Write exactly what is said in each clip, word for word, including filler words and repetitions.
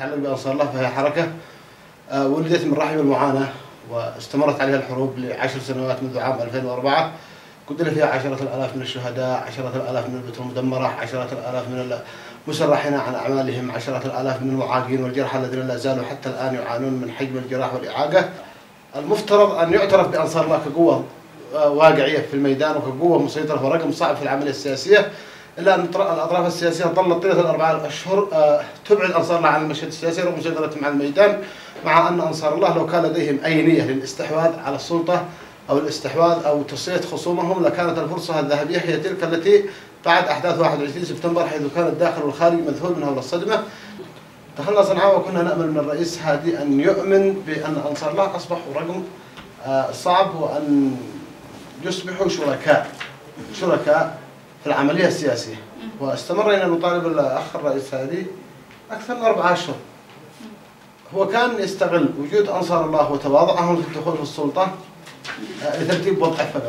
تتعلق بأنصار الله، فهي حركة ولدت من رحم المعاناة واستمرت عليها الحروب لعشر سنوات منذ عام ألفين وأربعة. قتل فيها عشرة الآلاف من الشهداء، عشرة الآلاف من البيوت المدمرة، عشرة الآلاف من المسرحين عن أعمالهم، عشرة الآلاف من المعاقين والجرحى الذين لا زالوا حتى الآن يعانون من حجم الجراح والإعاقة. المفترض أن يعترف بأنصار الله كقوة واقعية في الميدان وكقوة مسيطرة ورقم صعب في العملية السياسية، إلا أن الأطراف السياسية ظلت طيلة الأربعة أشهر تبعد أنصار الله عن المشهد السياسي رغم مسيطرتهم على الميدان، مع أن أنصار الله لو كان لديهم أي نية للاستحواذ على السلطة أو الاستحواذ أو تصفية خصومهم لكانت الفرصة الذهبية هي تلك التي بعد أحداث واحد وعشرين سبتمبر، حيث كان الداخل والخارج مذهول من هول الصدمة. دخلنا صنعاء وكنا نأمل من الرئيس هادي أن يؤمن بأن أنصار الله أصبحوا رقم صعب وأن يصبحوا شركاء شركاء في العملية السياسية، واستمرنا نطالب الأخ الرئيس هادي أكثر من أربعة أشهر. هو كان يستغل وجود أنصار الله وتواضعهم في الدخول في السلطة لترتيب وضعه فقط.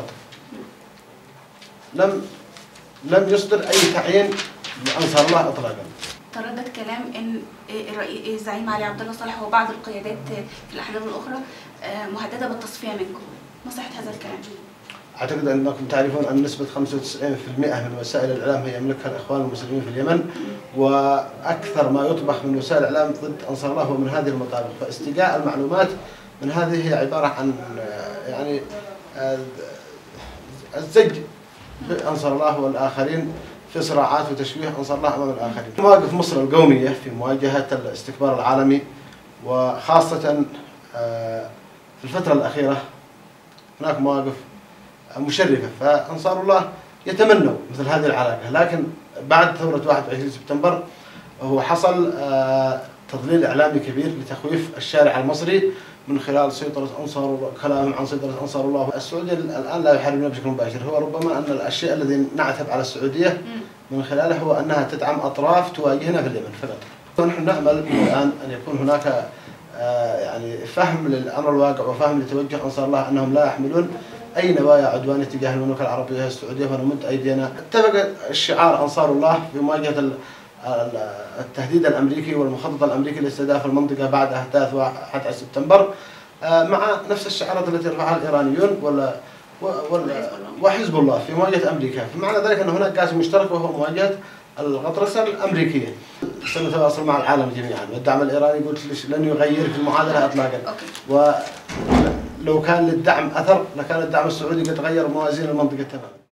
لم لم يصدر أي تعيين لأنصار الله إطلاقا. تردد كلام ان الزعيم علي عبد الله صالح وبعض القيادات في الاحزاب الاخرى مهدده بالتصفيه منكم، ما صحه هذا الكلام؟ اعتقد انكم تعرفون ان نسبه خمسة وتسعين بالمئة من وسائل الاعلام هي يملكها الاخوان المسلمين في اليمن، واكثر ما يطبخ من وسائل الاعلام ضد انصار الله هو من هذه المطابق، فاستجاء المعلومات من هذه هي عباره عن يعني الزج بانصار الله والاخرين في صراعات وتشويه أنصار الله أمام الآخرين. مواقف مصر القومية في مواجهة الاستكبار العالمي وخاصة في الفترة الأخيرة هناك مواقف مشرفة، فأنصار الله يتمنوا مثل هذه العلاقة، لكن بعد ثورة واحد وعشرين سبتمبر هو حصل تضليل إعلامي كبير لتخويف الشارع المصري من خلال سيطرة أنصار كلامهم عن سيطرة أنصار الله. السعودية الآن لا يحاربنا بشكل مباشر، هو ربما أن الشيء الذي نعتب على السعودية من خلاله هو أنها تدعم أطراف تواجهنا في اليمن فقط. ونحن نأمل الآن أن يكون هناك يعني فهم للأمر الواقع وفهم لتوجه أنصار الله أنهم لا يحملون أي نوايا عدوانية تجاه المملكة العربية السعودية، فنمد أيدينا. اتفق الشعار أنصار الله في مواجهة التهديد الأمريكي والمخطط الأمريكي لاستهداف المنطقة بعد أحداث واحد وعشرين سبتمبر مع نفس الشعارات التي رفعها الإيرانيون ولا وحزب الله في مواجهة أمريكا، فمعنى ذلك أن هناك قاسم مشترك وهو مواجهة الغطرسة الأمريكية. سنتواصل مع العالم جميعا، والدعم الإيراني قلت لن يغير في المعادلة إطلاقا، ولو كان للدعم أثر لكان الدعم السعودي قد غير موازين المنطقة تماما.